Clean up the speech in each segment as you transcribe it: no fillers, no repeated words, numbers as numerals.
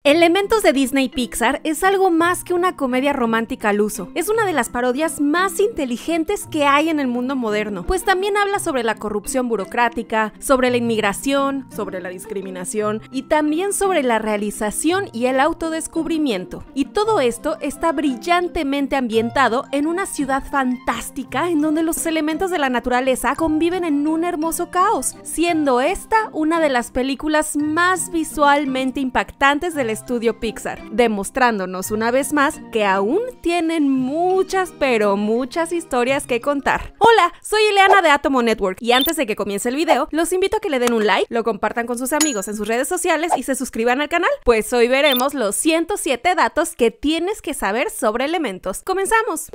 Elementos de Disney Pixar es algo más que una comedia romántica al uso. Es una de las parodias más inteligentes que hay en el mundo moderno, pues también habla sobre la corrupción burocrática, sobre la inmigración, sobre la discriminación y también sobre la realización y el autodescubrimiento. Y todo esto está brillantemente ambientado en una ciudad fantástica en donde los elementos de la naturaleza conviven en un hermoso caos, siendo esta una de las películas más visualmente impactantes del estudio Pixar, demostrándonos una vez más que aún tienen muchas, pero muchas historias que contar. Hola, soy Ileana de Atomo Network y antes de que comience el video, los invito a que le den un like, lo compartan con sus amigos en sus redes sociales y se suscriban al canal, pues hoy veremos los 107 datos que tienes que saber sobre elementos. ¡Comenzamos!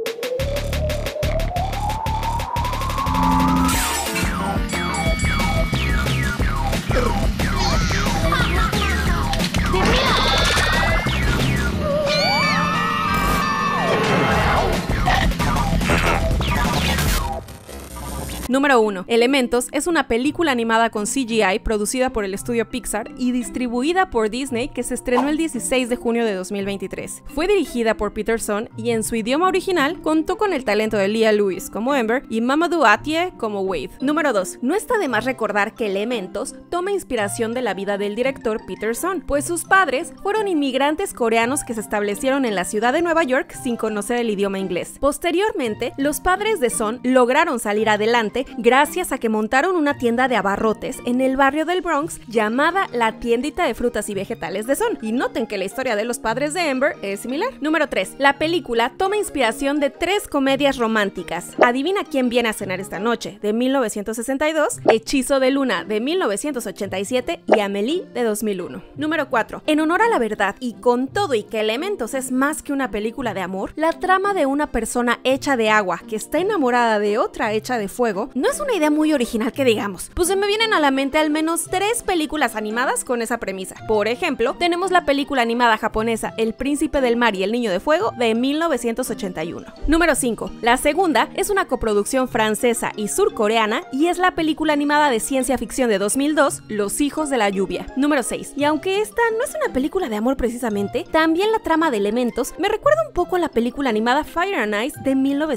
Número 1. Elementos es una película animada con CGI producida por el estudio Pixar y distribuida por Disney que se estrenó el 16 de junio de 2023. Fue dirigida por Peter Sohn y en su idioma original contó con el talento de Leah Lewis como Ember y Mamoudou Athie como Wade. Número 2. No está de más recordar que Elementos toma inspiración de la vida del director Peter Sohn, pues sus padres fueron inmigrantes coreanos que se establecieron en la ciudad de Nueva York sin conocer el idioma inglés. Posteriormente, los padres de Sohn lograron salir adelante gracias a que montaron una tienda de abarrotes en el barrio del Bronx llamada la tiendita de frutas y vegetales de Sohn. Y noten que la historia de los padres de Ember es similar. Número 3. La película toma inspiración de 3 comedias románticas: Adivina quién viene a cenar esta noche, de 1962, Hechizo de Luna, de 1987 y Amélie, de 2001. Número 4. En honor a la verdad y con todo y que Elementos es más que una película de amor, la trama de una persona hecha de agua que está enamorada de otra hecha de fuego no es una idea muy original que digamos, pues se me vienen a la mente al menos 3 películas animadas con esa premisa. Por ejemplo, tenemos la película animada japonesa El Príncipe del Mar y el Niño de Fuego de 1981. Número 5. La segunda es una coproducción francesa y surcoreana y es la película animada de ciencia ficción de 2002, Los Hijos de la Lluvia. Número 6. Y aunque esta no es una película de amor precisamente, también la trama de Elementos me recuerda un poco a la película animada Fire and Ice de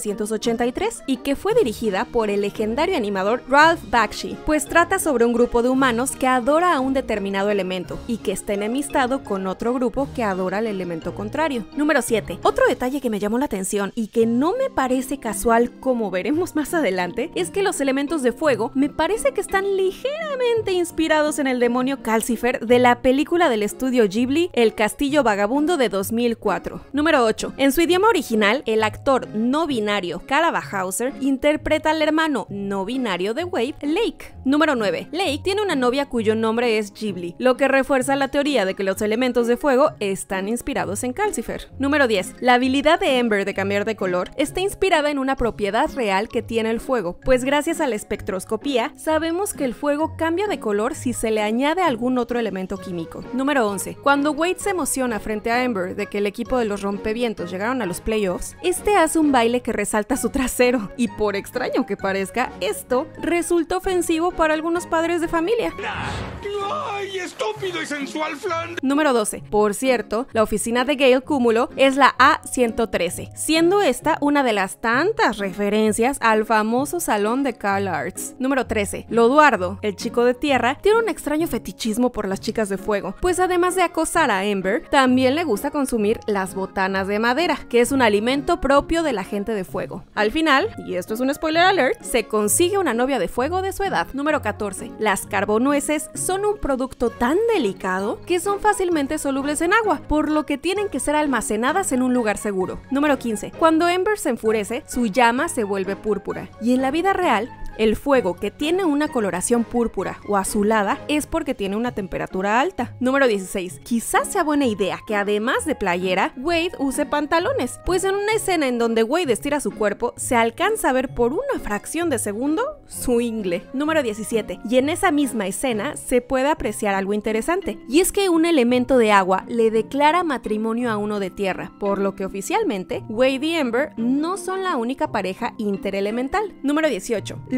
1983 y que fue dirigida por el legendario animador Ralph Bakshi, pues trata sobre un grupo de humanos que adora a un determinado elemento y que está enemistado con otro grupo que adora el elemento contrario. Número 7. Otro detalle que me llamó la atención y que no me parece casual, como veremos más adelante, es que los elementos de fuego me parece que están ligeramente inspirados en el demonio Calcifer de la película del estudio Ghibli El Castillo Vagabundo de 2004. Número 8. En su idioma original, el actor no binario Kalabahauser interpreta al hermano no binario de Wade, Lake. Número 9. Lake tiene una novia cuyo nombre es Ghibli, lo que refuerza la teoría de que los elementos de fuego están inspirados en Calcifer. Número 10. La habilidad de Ember de cambiar de color está inspirada en una propiedad real que tiene el fuego, pues gracias a la espectroscopía sabemos que el fuego cambia de color si se le añade algún otro elemento químico. Número 11. Cuando Wade se emociona frente a Ember de que el equipo de los rompevientos llegaron a los playoffs, este hace un baile que resalta su trasero y, por extraño que parezca, esto resulta ofensivo para algunos padres de familia. ¡Ay, estúpido y sensual flan! Número 12. Por cierto, la oficina de Gale Cúmulo es la A113, siendo esta una de las tantas referencias al famoso salón de Carl Arts. Número 13. Loduardo, el chico de tierra, tiene un extraño fetichismo por las chicas de fuego, pues además de acosar a Ember, también le gusta consumir las botanas de madera, que es un alimento propio de la gente de fuego. Al final, y esto es un spoiler alert, se consigue una novia de fuego de su edad. Número 14. Las carbonueces son un producto tan delicado que son fácilmente solubles en agua, por lo que tienen que ser almacenadas en un lugar seguro. Número 15. Cuando Ember se enfurece, su llama se vuelve púrpura, y en la vida real, el fuego que tiene una coloración púrpura o azulada es porque tiene una temperatura alta. Número 16. Quizás sea buena idea que además de playera, Wade use pantalones, pues en una escena en donde Wade estira su cuerpo, se alcanza a ver por una fracción de segundo su ingle. Número 17. Y en esa misma escena se puede apreciar algo interesante, y es que un elemento de agua le declara matrimonio a uno de tierra, por lo que oficialmente Wade y Ember no son la única pareja interelemental. Número 18.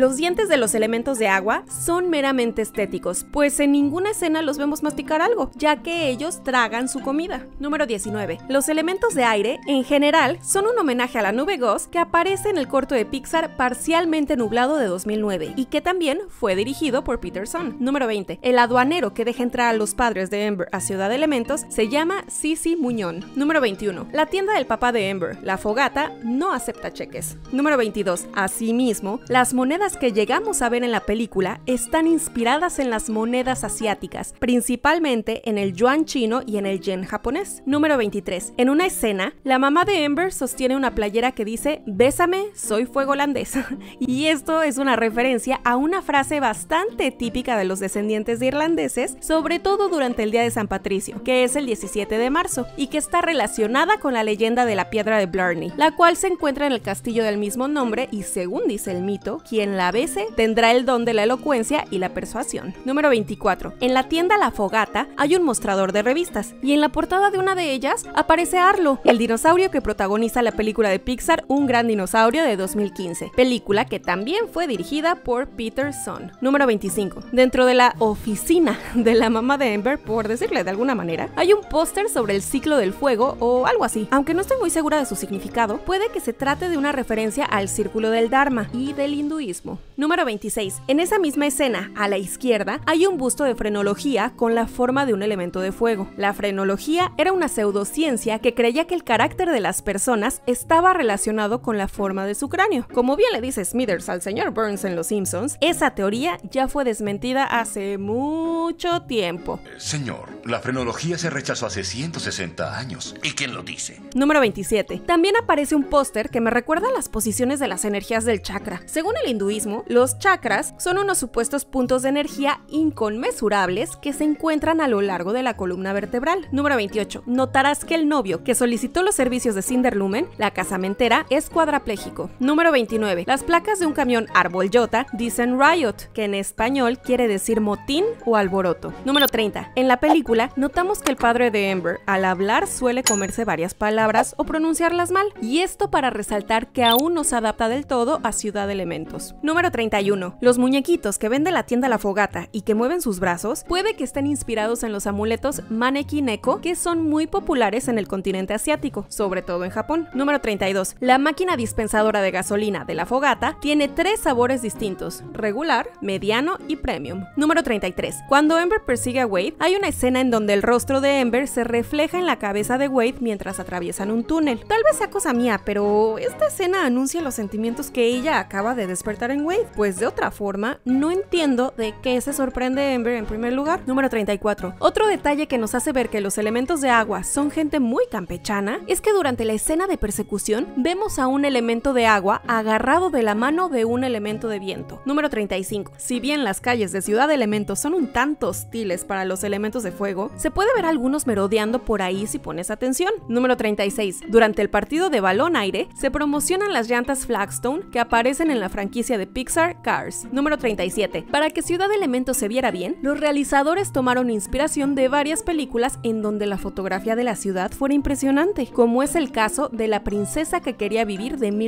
Los dientes de los elementos de agua son meramente estéticos, pues en ninguna escena los vemos masticar algo, ya que ellos tragan su comida. Número 19. Los elementos de aire, en general, son un homenaje a la nube Gauss que aparece en el corto de Pixar Parcialmente Nublado de 2009 y que también fue dirigido por Peter Sohn. Número 20. El aduanero que deja entrar a los padres de Ember a Ciudad de Elementos se llama Sisi Muñón. Número 21. La tienda del papá de Ember, La Fogata, no acepta cheques. Número 22. Asimismo, las monedas que llegamos a ver en la película están inspiradas en las monedas asiáticas, principalmente en el yuan chino y en el yen japonés. Número 23. En una escena, la mamá de Ember sostiene una playera que dice "Bésame, soy fuego holandés". Y esto es una referencia a una frase bastante típica de los descendientes de irlandeses, sobre todo durante el Día de San Patricio, que es el 17 de marzo, y que está relacionada con la leyenda de la piedra de Blarney, la cual se encuentra en el castillo del mismo nombre y, según dice el mito, quien la bese tendrá el don de la elocuencia y la persuasión. Número 24. En la tienda La Fogata hay un mostrador de revistas, y en la portada de una de ellas aparece Arlo, el dinosaurio que protagoniza la película de Pixar Un Gran Dinosaurio de 2015, película que también fue dirigida por Peter Sohn. Número 25. Dentro de la oficina de la mamá de Ember, por decirle de alguna manera, hay un póster sobre el ciclo del fuego o algo así. Aunque no estoy muy segura de su significado, puede que se trate de una referencia al círculo del Dharma y del hinduismo. Número 26. En esa misma escena, a la izquierda, hay un busto de frenología con la forma de un elemento de fuego. La frenología era una pseudociencia que creía que el carácter de las personas estaba relacionado con la forma de su cráneo. Como bien le dice Smithers al señor Burns en Los Simpsons, esa teoría ya fue desmentida hace mucho tiempo. Señor, la frenología se rechazó hace 160 años. ¿Y quién lo dice? Número 27. También aparece un póster que me recuerda a las posiciones de las energías del chakra. Según el hinduismo, los chakras son unos supuestos puntos de energía inconmensurables que se encuentran a lo largo de la columna vertebral. Número 28. Notarás que el novio que solicitó los servicios de Cinderlumen, la casamentera, es cuadrapléjico. Número 29. Las placas de un camión Arboljota dicen Riot, que en español quiere decir motín o alboroto. Número 30. En la película notamos que el padre de Ember al hablar suele comerse varias palabras o pronunciarlas mal, y esto para resaltar que aún no se adapta del todo a Ciudad de Elementos. Número 31. Los muñequitos que vende la tienda La Fogata y que mueven sus brazos puede que estén inspirados en los amuletos Maneki Neko, que son muy populares en el continente asiático, sobre todo en Japón. Número 32. La máquina dispensadora de gasolina de La Fogata tiene 3 sabores distintos: regular, mediano y premium. Número 33. Cuando Ember persigue a Wade, hay una escena en donde el rostro de Ember se refleja en la cabeza de Wade mientras atraviesan un túnel. Tal vez sea cosa mía, pero esta escena anuncia los sentimientos que ella acaba de despertar en Wade, pues de otra forma no entiendo de qué se sorprende Ember en primer lugar. Número 34. Otro detalle que nos hace ver que los elementos de agua son gente muy campechana es que durante la escena de persecución vemos a un elemento de agua agarrado de la mano de un elemento de viento. Número 35. Si bien las calles de Ciudad de Elementos son un tanto hostiles para los elementos de fuego, se puede ver algunos merodeando por ahí si pones atención. Número 36. Durante el partido de balón aire se promocionan las llantas Flagstone que aparecen en la franquicia de Pixar Cars. Número 37. Para que Ciudad de Elementos se viera bien, los realizadores tomaron inspiración de varias películas en donde la fotografía de la ciudad fuera impresionante, como es el caso de La princesa que quería vivir de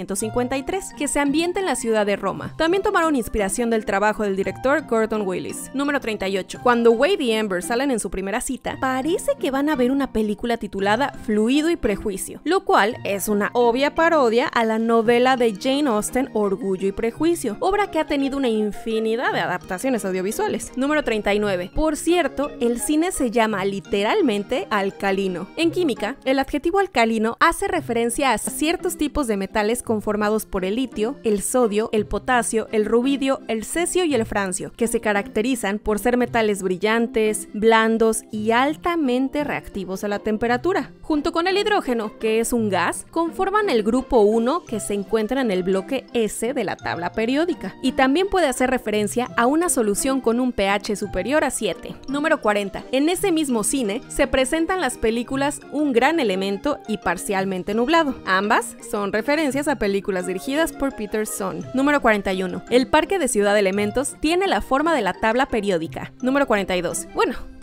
1953, que se ambienta en la ciudad de Roma. También tomaron inspiración del trabajo del director Gordon Willis. Número 38. Cuando Wade y Ember salen en su primera cita, parece que van a ver una película titulada Fluido y Prejuicio, lo cual es una obvia parodia a la novela de Jane Austen Orgullo y Prejuicio, obra que ha tenido una infinidad de adaptaciones audiovisuales. Número 39. Por cierto, el cine se llama literalmente alcalino. En química, el adjetivo alcalino hace referencia a ciertos tipos de metales conformados por el litio, el sodio, el potasio, el rubidio, el cesio y el francio, que se caracterizan por ser metales brillantes, blandos y altamente reactivos a la temperatura. Junto con el hidrógeno, que es un gas, conforman el grupo 1 que se encuentra en el bloque S de la tabla periódica, y también puede hacer referencia a una solución con un pH superior a 7. Número 40. En ese mismo cine se presentan las películas Un Gran Elemento y Parcialmente Nublado. Ambas son referencias a películas dirigidas por Peter Sohn. Número 41. El parque de Ciudad de Elementos tiene la forma de la tabla periódica. Número 42. Bueno,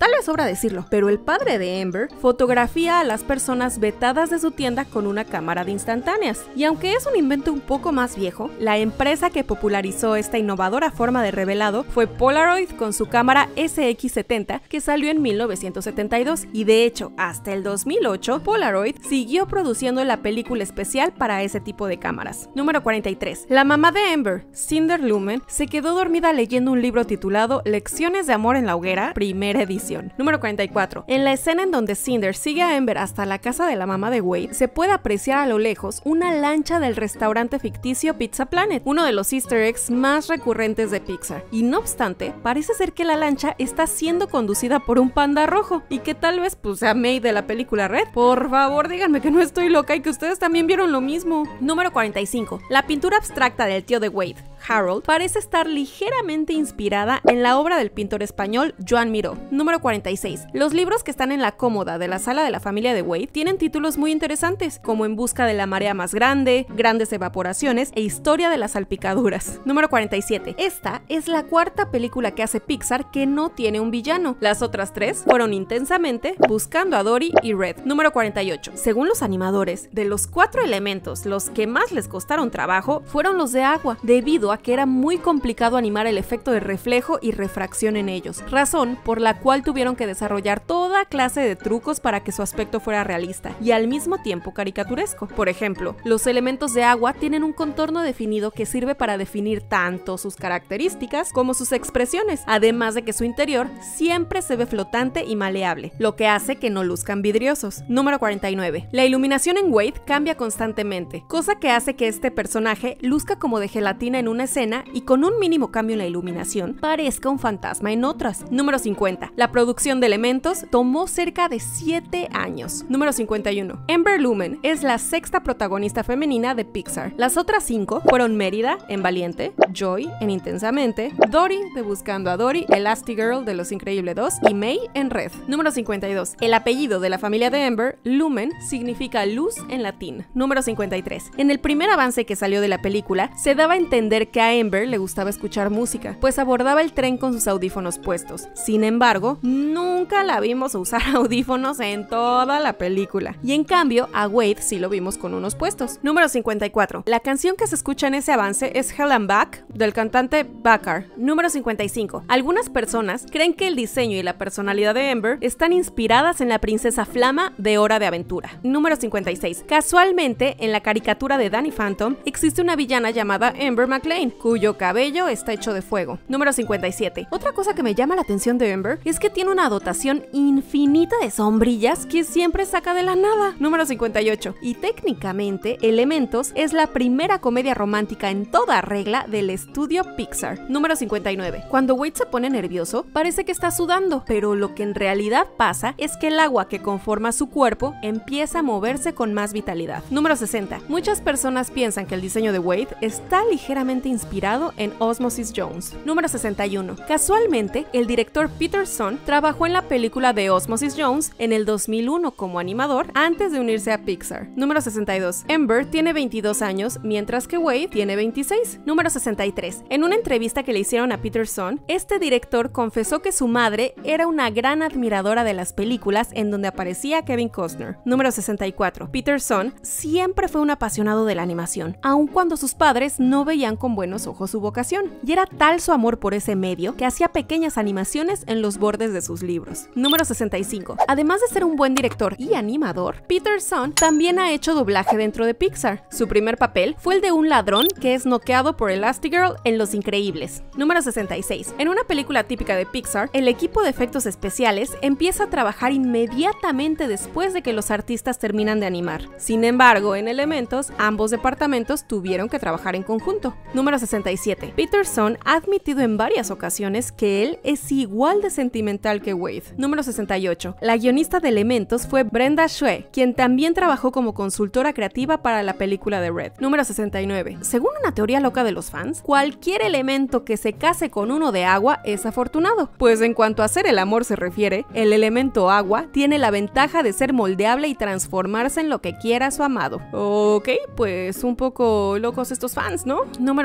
tal vez sobra decirlo, pero el padre de Amber fotografía a las personas vetadas de su tienda con una cámara de instantáneas. Y aunque es un invento un poco más viejo, la empresa que popularizó esta innovadora forma de revelado fue Polaroid con su cámara SX70, que salió en 1972, y de hecho hasta el 2008 Polaroid siguió produciendo la película especial para ese tipo de cámaras. Número 43. La mamá de Amber, Cinder Lumen, se quedó dormida leyendo un libro titulado Lecciones de amor en la hoguera, primera edición. Número 44. En la escena en donde Cinder sigue a Amber hasta la casa de la mamá de Wade, se puede apreciar a lo lejos una lancha del restaurante ficticio Pizza Planet, uno de los easter eggs más recurrentes de Pixar. Y no obstante, parece ser que la lancha está siendo conducida por un panda rojo, y que tal vez pues sea May de la película Red. Por favor, díganme que no estoy loca y que ustedes también vieron lo mismo. Número 45. La pintura abstracta del tío de Wade, Harold, parece estar ligeramente inspirada en la obra del pintor español Joan Miró. Número 46. Los libros que están en la cómoda de la sala de la familia de Wade tienen títulos muy interesantes, como En busca de la marea más grande, Grandes evaporaciones e Historia de las salpicaduras. Número 47. Esta es la cuarta película que hace Pixar que no tiene un villano. Las otras tres fueron Intensamente, Buscando a Dory y Red. Número 48. Según los animadores, de los 4 elementos, los que más les costaron trabajo fueron los de agua, debido a que era muy complicado animar el efecto de reflejo y refracción en ellos, razón por la cual tuvieron que desarrollar toda clase de trucos para que su aspecto fuera realista y al mismo tiempo caricaturesco. Por ejemplo, los elementos de agua tienen un contorno definido que sirve para definir tanto sus características como sus expresiones, además de que su interior siempre se ve flotante y maleable, lo que hace que no luzcan vidriosos. Número 49. La iluminación en Wade cambia constantemente, cosa que hace que este personaje luzca como de gelatina en una escena y con un mínimo cambio en la iluminación parezca un fantasma en otras. Número 50. La producción de elementos tomó cerca de 7 años. Número 51. Amber Lumen es la sexta protagonista femenina de Pixar. Las otras 5 fueron Mérida en Valiente, Joy en Intensamente, Dory de Buscando a Dory, Elastigirl de Los Increíbles 2 y May en Red. Número 52. El apellido de la familia de Amber, Lumen, significa luz en latín. Número 53. En el primer avance que salió de la película, se daba a entender que a Amber le gustaba escuchar música, pues abordaba el tren con sus audífonos puestos. Sin embargo, nunca la vimos usar audífonos en toda la película. Y en cambio, a Wade sí lo vimos con unos puestos. Número 54. La canción que se escucha en ese avance es Hell and Back, del cantante Bakar. Número 55. Algunas personas creen que el diseño y la personalidad de Amber están inspiradas en la princesa Flama de Hora de Aventura. Número 56. Casualmente, en la caricatura de Danny Phantom, existe una villana llamada Amber McLean, cuyo cabello está hecho de fuego. Número 57. Otra cosa que me llama la atención de Amber es que tiene una dotación infinita de sombrillas que siempre saca de la nada. Número 58. Y técnicamente, Elementos es la primera comedia romántica en toda regla del estudio Pixar. Número 59. Cuando Wade se pone nervioso, parece que está sudando, pero lo que en realidad pasa es que el agua que conforma su cuerpo empieza a moverse con más vitalidad. Número 60. Muchas personas piensan que el diseño de Wade está ligeramente inspirado en Osmosis Jones. Número 61. Casualmente, el director Peter Sohn trabajó en la película de Osmosis Jones en el 2001 como animador antes de unirse a Pixar. Número 62. Amber tiene 22 años, mientras que Wade tiene 26. Número 63. En una entrevista que le hicieron a Peter Sohn, este director confesó que su madre era una gran admiradora de las películas en donde aparecía Kevin Costner. Número 64. Peter Sohn siempre fue un apasionado de la animación, aun cuando sus padres no veían con buenos ojos su vocación, y era tal su amor por ese medio que hacía pequeñas animaciones en los bordes de sus libros. Número 65. Además de ser un buen director y animador, Peter Sohn también ha hecho doblaje dentro de Pixar. Su primer papel fue el de un ladrón que es noqueado por Elastigirl en Los Increíbles. Número 66. En una película típica de Pixar, el equipo de efectos especiales empieza a trabajar inmediatamente después de que los artistas terminan de animar. Sin embargo, en Elementos, ambos departamentos tuvieron que trabajar en conjunto. Número 67. Peter Sohn ha admitido en varias ocasiones que él es igual de sentimental que Wade. Número 68. La guionista de Elementos fue Brenda Shue, quien también trabajó como consultora creativa para la película de Red. Número 69. Según una teoría loca de los fans, cualquier elemento que se case con uno de agua es afortunado, pues en cuanto a hacer el amor se refiere, el elemento agua tiene la ventaja de ser moldeable y transformarse en lo que quiera su amado. Ok, pues un poco locos estos fans, ¿no? Número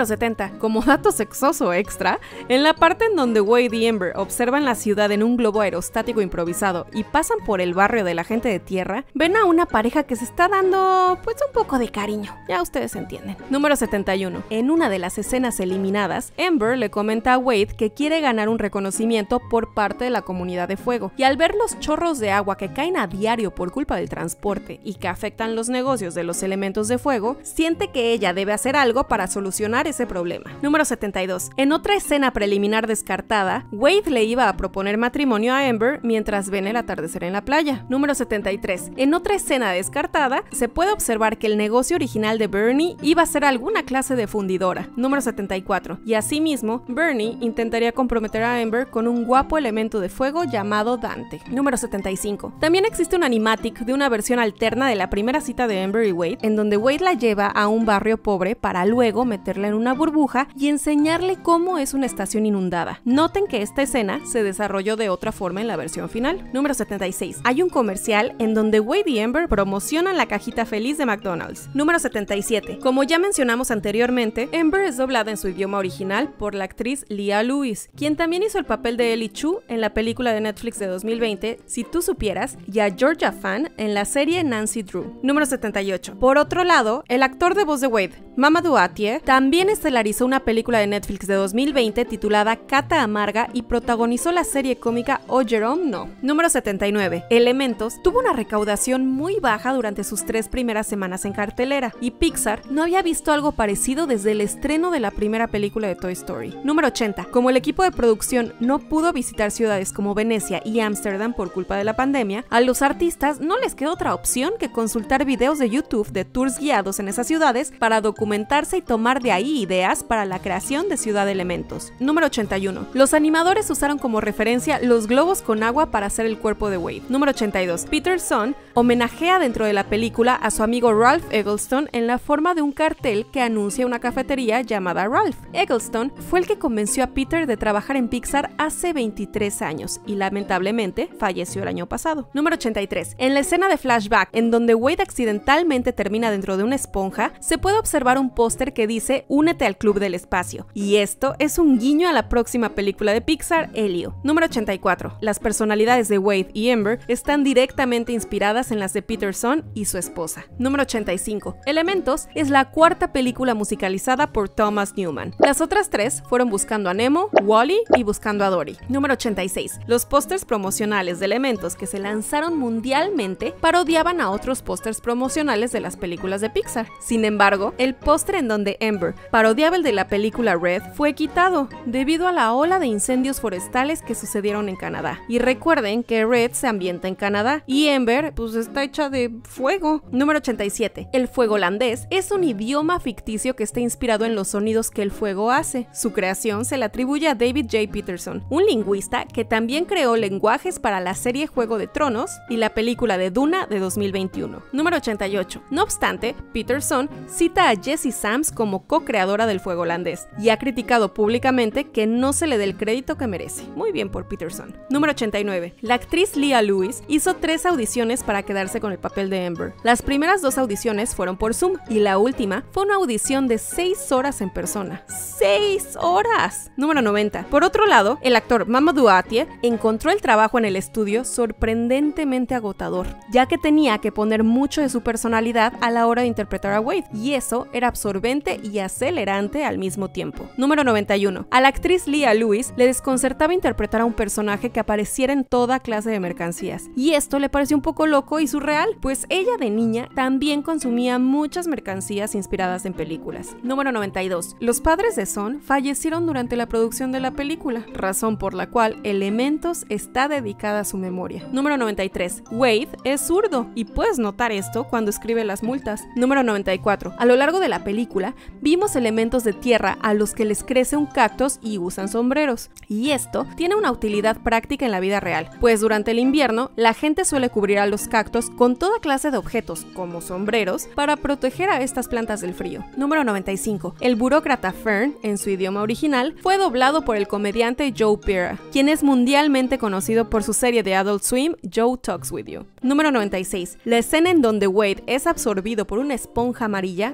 70. Como dato sexoso extra, en la parte en donde Wade y Amber observan la ciudad en un globo aerostático improvisado y pasan por el barrio de la gente de tierra, ven a una pareja que se está dando pues un poco de cariño. Ya ustedes entienden. Número 71. En una de las escenas eliminadas, Amber le comenta a Wade que quiere ganar un reconocimiento por parte de la comunidad de fuego, y al ver los chorros de agua que caen a diario por culpa del transporte y que afectan los negocios de los elementos de fuego, siente que ella debe hacer algo para solucionar ese problema. Número 72. En otra escena preliminar descartada, Wade le iba a proponer matrimonio a Amber mientras ven el atardecer en la playa. Número 73. En otra escena descartada, se puede observar que el negocio original de Bernie iba a ser alguna clase de fundidora. Número 74. Y asimismo, Bernie intentaría comprometer a Amber con un guapo elemento de fuego llamado Dante. Número 75. También existe un animatic de una versión alterna de la primera cita de Amber y Wade, en donde Wade la lleva a un barrio pobre para luego meterla en una burbuja y enseñarle cómo es una estación inundada. Noten que esta escena se desarrolló de otra forma en la versión final. Número 76. Hay un comercial en donde Wade y Amber promocionan la cajita feliz de McDonald's. Número 77. Como ya mencionamos anteriormente, Amber es doblada en su idioma original por la actriz Leah Lewis, quien también hizo el papel de Ellie Chu en la película de Netflix de 2020, Si tú supieras, y a Georgia Fan en la serie Nancy Drew. Número 78. Por otro lado, el actor de voz de Wade, Mamadou Atie, también estelarizó una película de Netflix de 2020 titulada Cata Amarga y protagonizó la serie cómica Oh Jerome No. Número 79. Elementos tuvo una recaudación muy baja durante sus 3 primeras semanas en cartelera, y Pixar no había visto algo parecido desde el estreno de la primera película de Toy Story. Número 80. Como el equipo de producción no pudo visitar ciudades como Venecia y Ámsterdam por culpa de la pandemia, a los artistas no les quedó otra opción que consultar videos de YouTube de tours guiados en esas ciudades para documentarse y tomar de ahí ideas para la creación de Ciudad de Elementos. Número 81. Los animadores usaron como referencia los globos con agua para hacer el cuerpo de Wade. Número 82. Peter Son homenajea dentro de la película a su amigo Ralph Eggleston en la forma de un cartel que anuncia una cafetería llamada Ralph. Eggleston fue el que convenció a Peter de trabajar en Pixar hace 23 años y lamentablemente falleció el año pasado. Número 83. En la escena de flashback en donde Wade accidentalmente termina dentro de una esponja, se puede observar un póster que dice "Únete al Club del Espacio", y esto es un guiño a la próxima película de Pixar, Elio. Número 84. Las personalidades de Wade y Amber están directamente inspiradas en las de Peter Son y su esposa. Número 85. Elementos es la cuarta película musicalizada por Thomas Newman. Las otras 3 fueron Buscando a Nemo, Wall-E y Buscando a Dory. Número 86. Los pósters promocionales de Elementos que se lanzaron mundialmente parodiaban a otros pósters promocionales de las películas de Pixar. Sin embargo, el póster en donde Amber parodiaba el de la película Red fue quitado debido a la ola de incendios forestales que sucedieron en Canadá. Y recuerden que Red se ambienta en Canadá y Amber pues está hecha de fuego. Número 87. El fuego holandés es un idioma ficticio que está inspirado en los sonidos que el fuego hace. Su creación se le atribuye a David J. Peterson, un lingüista que también creó lenguajes para la serie Juego de Tronos y la película de Duna de 2021. Número 88. No obstante, Peterson cita a Jessie Sams como co-creadora del fuego holandés y ha criticado públicamente que no se le dé el crédito que merece. Muy bien por Peterson. Número 89. La actriz Leah Lewis hizo 3 audiciones para quedarse con el papel de Amber. Las primeras 2 audiciones fueron por Zoom y la última fue una audición de 6 horas en persona. ¡6 horas! Número 90. Por otro lado, el actor Mamadou Atie encontró el trabajo en el estudio sorprendentemente agotador, ya que tenía que poner mucho de su personalidad a la hora de interpretar a Wade, y eso era absorbente y acelerante al mismo tiempo. Número 91. A la actriz Leah Lewis le desconcertaba interpretar a un personaje que apareciera en toda clase de mercancías, y esto le pareció un poco loco y surreal, pues ella de niña también consumía muchas mercancías inspiradas en películas. Número 92. Los padres de Son fallecieron durante la producción de la película, razón por la cual Elementos está dedicada a su memoria. Número 93. Wade es zurdo y puedes notar esto cuando escribe las multas. Número 94. A lo largo de la película vimos elementos de tierra a los que les crece un cactus y usan sombreros, y esto tiene una utilidad práctica en la vida real, pues durante el invierno la gente suele cubrir a los cactus con toda clase de objetos como sombreros para proteger a estas plantas del frío. Número 95. El burócrata Fern, en su idioma original, fue doblado por el comediante Joe Pera, quien es mundialmente conocido por su serie de Adult Swim Joe Talks With You. Número 96. La escena en donde Wade es absorbido por una esponja amarilla no tiene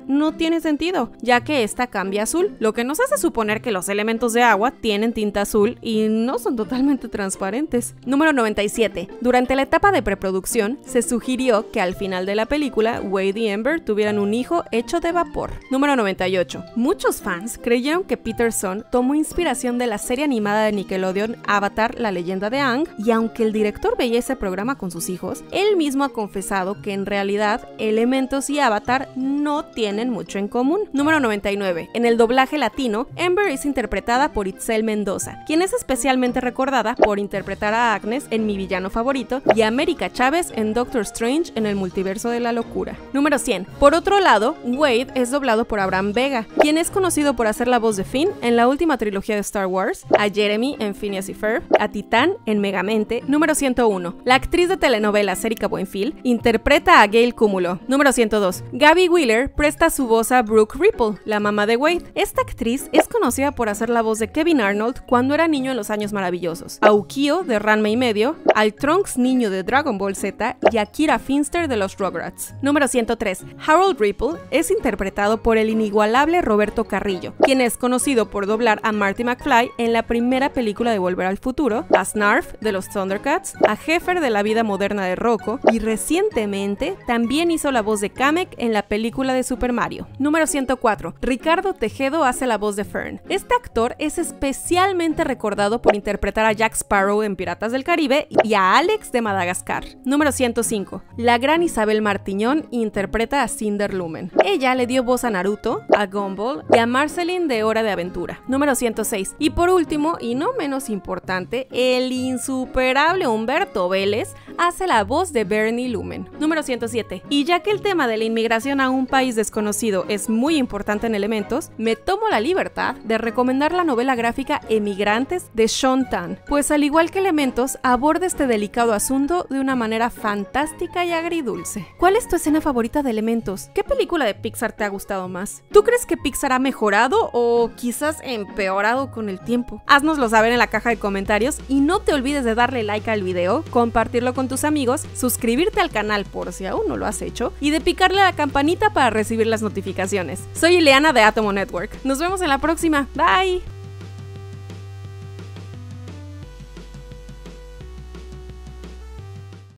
tiene sentido, ya que esta cambia azul, lo que nos hace suponer que los elementos de agua tienen tinta azul y no son totalmente transparentes. Número 97. Durante la etapa de preproducción, se sugirió que al final de la película, Wade y Amber tuvieran un hijo hecho de vapor. Número 98. Muchos fans creyeron que Peterson tomó inspiración de la serie animada de Nickelodeon Avatar, la leyenda de Aang, y aunque el director veía ese programa con sus hijos, él mismo ha confesado que en realidad Elementos y Avatar no tienen mucho en común. Número 99. En el doblaje latino, Amber es interpretada por Itzel Mendoza, quien es especialmente recordada por interpretar a Agnes en Mi villano favorito y a América Chávez en Doctor Strange en el multiverso de la locura. Número 100. Por otro lado, Wade es doblado por Abraham Vega, quien es conocido por hacer la voz de Finn en la última trilogía de Star Wars, a Jeremy en Phineas y Ferb, a Titán en Megamente. Número 101. La actriz de telenovelas Erika Buenfil interpreta a Gail Cúmulo. Número 102. Gabby Wheeler presta su voz a Brooke Ripple, la mamá de Wade. Esta actriz es conocida por hacer la voz de Kevin Arnold cuando era niño en Los Años Maravillosos, a Ukio de Ranma y Medio, al Trunks niño de Dragon Ball Z y a Kira Finster de los Rugrats. Número 103. Harold Ripple es interpretado por el inigualable Roberto Carrillo, quien es conocido por doblar a Marty McFly en la primera película de Volver al Futuro, a Snarf de los Thundercats, a Heifer de La vida moderna de Rocco y recientemente también hizo la voz de Kamek en la película de Super Mario. Número 104. Ricardo Tejedo hace la voz de Fern. Este actor es especialmente recordado por interpretar a Jack Sparrow en Piratas del Caribe y a Alex de Madagascar. Número 105. La gran Isabel Martiñón interpreta a Cinder Lumen. Ella le dio voz a Naruto, a Gumball y a Marceline de Hora de Aventura. Número 106. Y por último, y no menos importante, el insuperable Humberto Vélez hace la voz de Bernie Lumen. Número 107. Y ya que el tema de la inmigración a un país desconocido es muy importante en Elementos, me tomo la libertad de recomendar la novela gráfica Emigrantes de Sean Tan, pues al igual que Elementos, aborda este delicado asunto de una manera fantástica y agridulce. ¿Cuál es tu escena favorita de Elementos? ¿Qué película de Pixar te ha gustado más? ¿Tú crees que Pixar ha mejorado o quizás empeorado con el tiempo? Haznoslo saber en la caja de comentarios y no te olvides de darle like al video, compartirlo con tus amigos, suscribirte al canal por si aún no lo has hecho y de picarle a la campanita para recibir las notificaciones. Soy Ileana de Atomo Network. Nos vemos en la próxima. Bye.